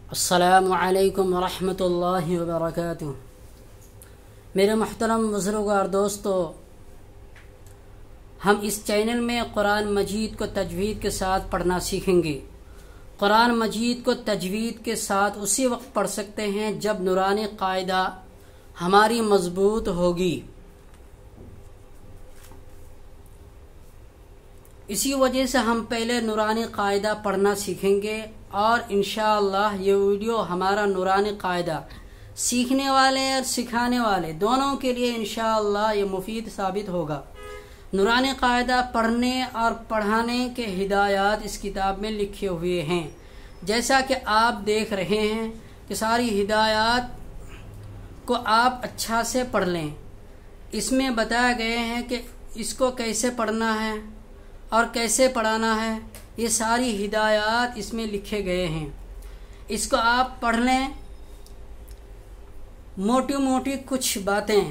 अस्सलामु अलैकुम वरहमतुल्लाहि वबरकातुहू। मेरे मुहतरम बुज़ुर्ग और दोस्तों, हम इस चैनल में कुरान मजीद को तजवीद के साथ पढ़ना सीखेंगे। कुरान मजीद को तजवीद के साथ उसी वक्त पढ़ सकते हैं जब नूरानी कायदा हमारी मजबूत होगी। इसी वजह से हम पहले नूरानी कायदा पढ़ना सीखेंगे और इंशाअल्लाह ये वीडियो हमारा नूरानी कायदा सीखने वाले और सिखाने वाले दोनों के लिए इंशाअल्लाह ये मुफीद साबित होगा। नूरानी कायदा पढ़ने और पढ़ाने के हिदायत इस किताब में लिखे हुए हैं। जैसा कि आप देख रहे हैं कि सारी हिदायत को आप अच्छा से पढ़ लें। इसमें बताया गए हैं कि इसको कैसे पढ़ना है और कैसे पढ़ाना है, ये सारी हिदायत इसमें लिखे गए हैं। इसको आप पढ़ लें। मोटी मोटी कुछ बातें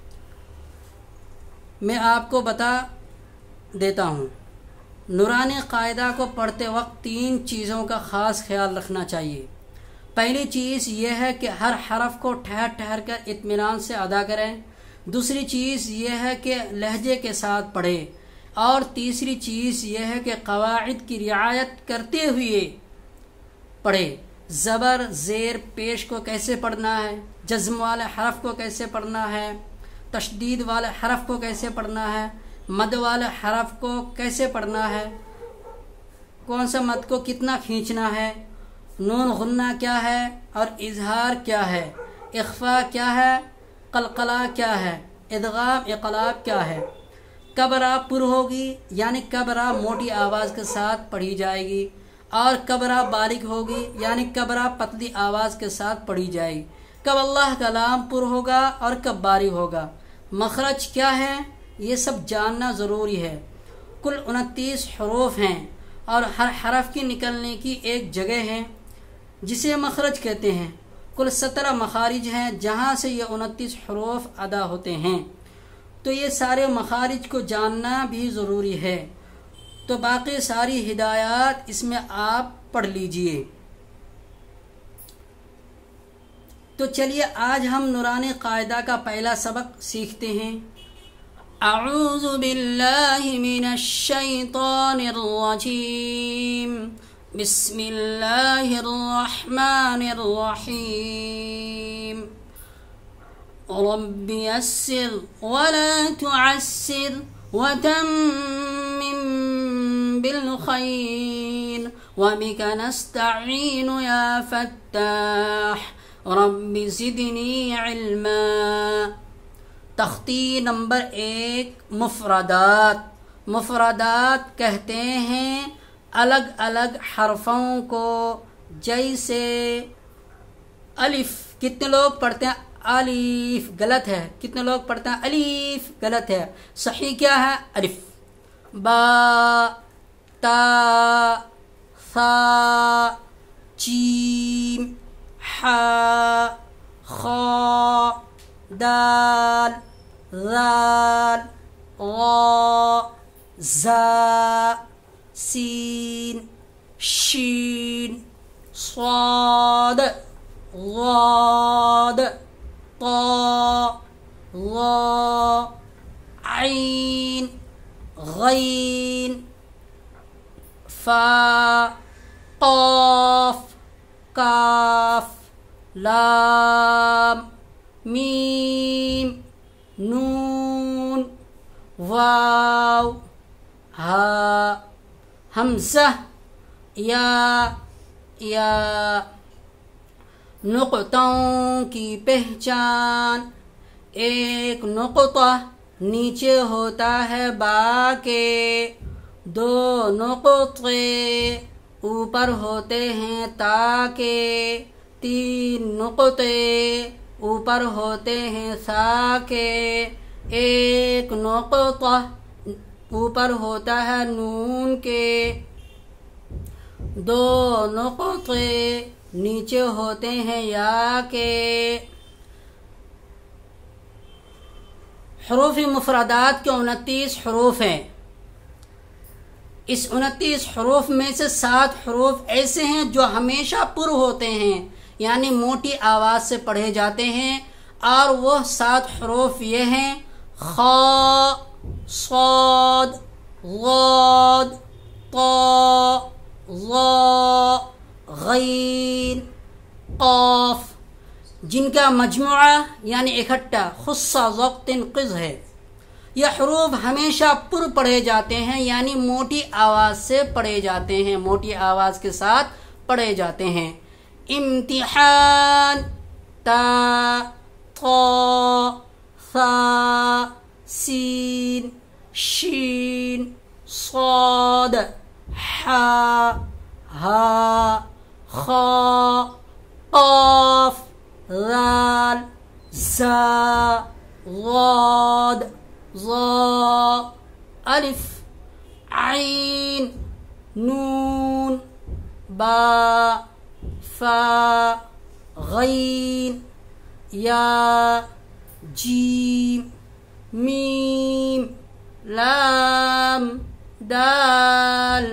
मैं आपको बता देता हूँ। नूरानी कायदा को पढ़ते वक्त 3 चीज़ों का ख़ास ख्याल रखना चाहिए। पहली चीज़ यह है कि हर हरफ को ठहर ठहर कर इत्मीनान से अदा करें। दूसरी चीज़ यह है कि लहजे के साथ पढ़ें। और तीसरी चीज़ यह है कि कवाइद की रियायत करते हुए पढ़े। ज़बर ज़ेर पेश को कैसे पढ़ना है, जज़्म वाले हरफ को कैसे पढ़ना है, तशदीद वाले हरफ को कैसे पढ़ना है, मद वाले हरफ को कैसे पढ़ना है, कौन सा मद को कितना खींचना है, नून गुन्ना क्या है और इजहार क्या है, इख्फा क्या है, कलकला क्या है, इदगाम इक़लाब क्या है। कब रा पुर होगी यानी कब रा मोटी आवाज़ के साथ पढ़ी जाएगी और कब रा बारीक होगी यानी कब रा पतली आवाज़ के साथ पढ़ी जाएगी। कब अल्लाह का लाम पुर होगा और कब बारीक होगा। मखरज क्या है ये सब जानना ज़रूरी है। कुल 29 हरूफ हैं और हर हरफ की निकलने की एक जगह है जिसे मखरज कहते हैं। कुल 17 मखारिज हैं जहाँ से ये 29 हरूफ अदा होते हैं। तो ये सारे मखारिज को जानना भी ज़रूरी है। तो बाकी सारी हिदायत इसमें आप पढ़ लीजिए। तो चलिए आज हम नूरानी कायदा का पहला सबक सीखते हैं। अऊज़ु बिल्लाहि मिनश शैतानिर रजीम। बिस्मिल्लाहिर रहमानिर रहीम। रब्बि यस्सिर वला तुअस्सिर वतम्मिम बिल खैर वबिका नस्तईनु या फत्ताह रब्बि ज़िदनी इल्मा। तख्ती नंबर 1 मुफ़रदात। मुफ़रदात कहते हैं अलग अलग हरफों को। जैसे अलिफ, कितने लोग पढ़ते हैं अलीफ, गलत है। कितने लोग पढ़ते हैं अलीफ, गलत है। सही क्या है अलिफ। बा ता सा जीम हा खा दाल ज़ाल ग़ा ज़ा सीन शीन स्वाद ग़ाद ता ज़ा ऐन गैन फा क़ाफ काफ लाम मीम नून वाव हा हमज़ा या। नुक़्तों की पहचान। एक नुक़्ता नीचे होता है बा के, 2 नुक़्ते ऊपर होते हैं ता के, 3 नुक़्ते ऊपर होते हैं सा के, 1 नुक़्ता ऊपर होता है नून के, 2 नुक़्ते नीचे होते हैं या के। हरूफ मुफ़रदात के 29 हरूफ हैं। इस 29 हरूफ में से 7 हरूफ ऐसे हैं जो हमेशा पुर होते हैं, यानी मोटी आवाज से पढ़े जाते हैं, और वह 7 हरूफ ये हैं खा, साद, ज़ाद, ता, ज़ा, गैन, क़ाफ, जिनका मजमुआ यानी इकट्ठा खुस्सा ज़ब्तिन क़िज़ है। यह हरूफ हमेशा पुर पढ़े जाते हैं, यानी मोटी आवाज से पढ़े जाते हैं, मोटी आवाज के साथ पढ़े जाते हैं। इम्तिहान, ता, ता, सा, सीन, शीन, साद, हा, हा, खा, क़ाफ, ज़ाल, ज़ा, ज़ाद, ज़ा, अलिफ, ऐन, नून, बा, फा, गैन, या, जीम, मीम, लाम, दाल।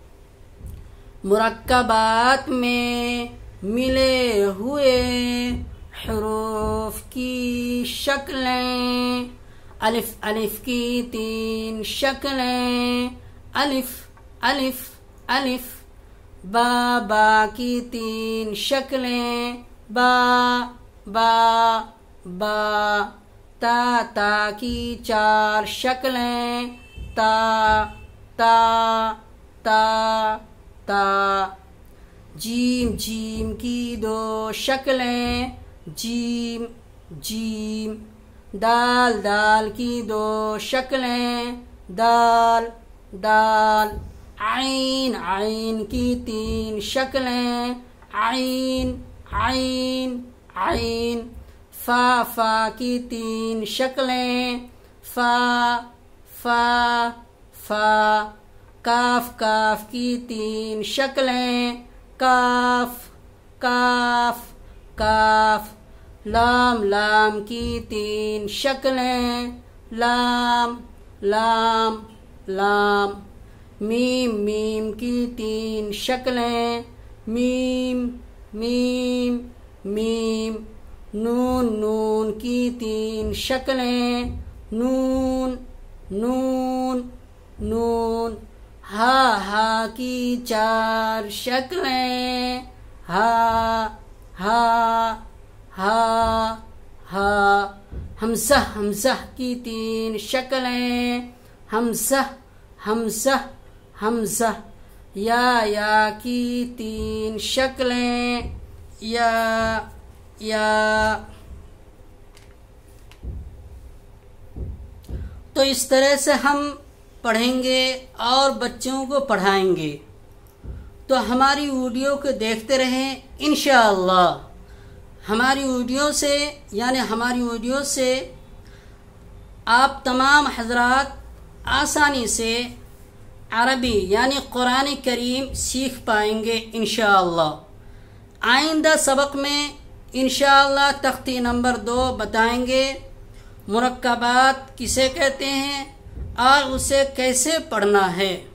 मुरक्कबात में मिले हुए हरूफ की शक्लें। अलिफ अलिफ की 3 शक्लें, अलिफ अलिफ अलिफ। बा बा की 3 शक्लें, बा बा बा। ता ता की 4 शक्लें, ता ता ता ता। जीम जीम की 2 शक्लें, जीम जीम। दाल दाल की 2 शक्लें, दाल दाल। आइन आइन की 3 शक्लें, आइन आइन आइन। फा फा की 3 शक्लें, फा फा फा। काफ काफ की 3 शक्लें, काफ काफ काफ। लाम लाम की 3 शक्लें, लाम लाम लाम। मीम मीम की 3 शक्लें, मीम मीम मीम। नून नून की 3 शक्लें, नून नून नून। हा हा की 4 शक्लें, हा हा हा हा। हमज़ा हमज़ा की 3 शक्लें, हमज़ा हमज़ा हमज़ा। या की 3 शक्लें, या या। तो इस तरह से हम पढ़ेंगे और बच्चों को पढ़ाएंगे। तो हमारी वीडियो को देखते रहें, इंशाअल्लाह हमारी वीडियो से यानी हमारी वीडियो से आप तमाम हजरात आसानी से अरबी यानी कुरान करीम सीख पाएंगे इंशाअल्लाह। आइंदा सबक में इंशाअल्लाह तख्ती नंबर 2 बताएंगे मुरक्कबात किसे कहते हैं और उसे कैसे पढ़ना है।